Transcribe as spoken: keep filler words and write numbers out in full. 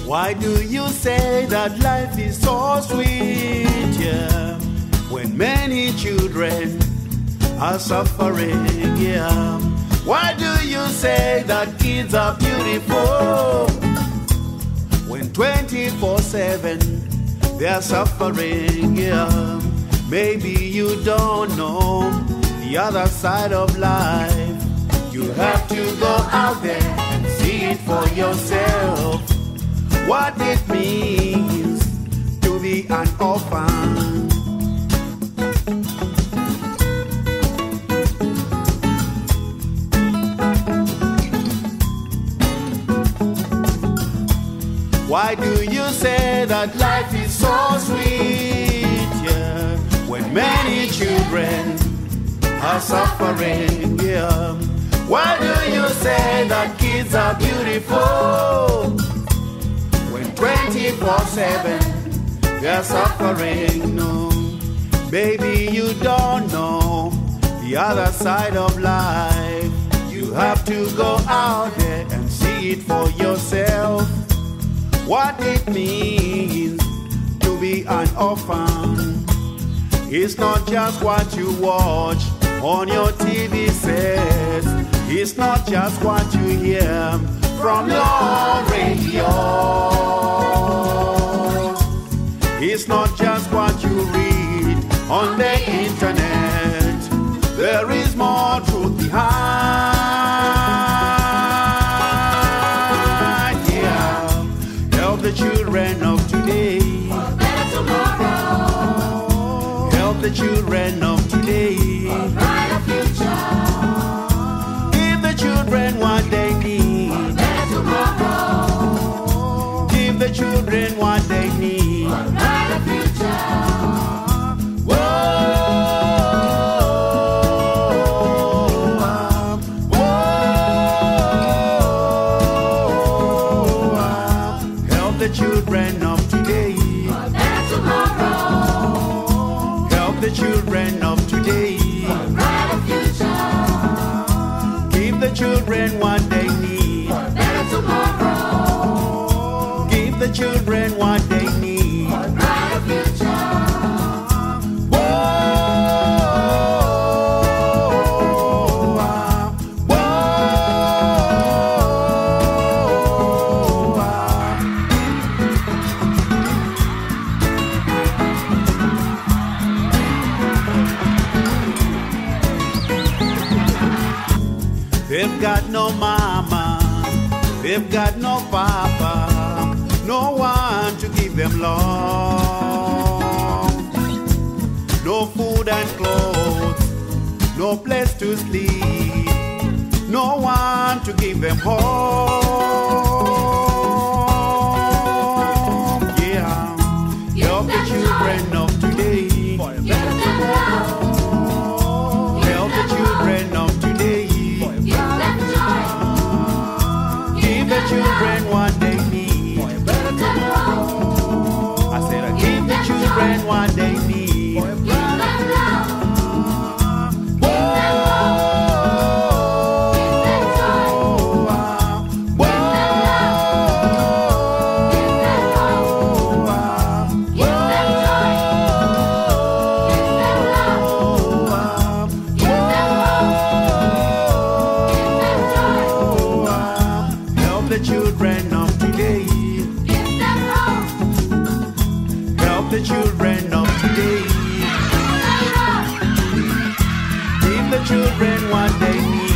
Why do you say that life is so sweet, yeah, when many children are suffering, yeah? Why do you say that kids are beautiful when twenty-four seven they are suffering, yeah? Maybe you don't know the other side of life. You have to go out there and see it for yourself. What it means to be an orphan. Why do you say that life is so sweet, yeah, when many children are suffering, yeah? Why do you say that kids are beautiful when twenty-four seven they're suffering? No, baby, you don't know the other side of life. You have to go out there and see it for yourself. What it means to be an orphan. It's not just what you watch on your T V sets. It's not just what you hear from your radio. It's not just what you read on the internet. There is more truth behind. Yeah, help the children of today for a better tomorrow. Help the children of today for a brighter future. Give the children what they need for a better tomorrow. Give the children what they need for a brighter future. Whoa. The children of today for a better tomorrow. Help the children of today for a brighter future. Give the children what they need for a better tomorrow. Give the children what they need for a brighter future. They've got no mama, they've got no papa, no one to give them love. No food and clothes, no place to sleep, no one to give them home. Yeah, help the children of today for a better tomorrow. Help the children of today. Give the children what they need for a better tomorrow. I said, I give the children what they need for a better the children of today. Help the children of today. Give the children what they need.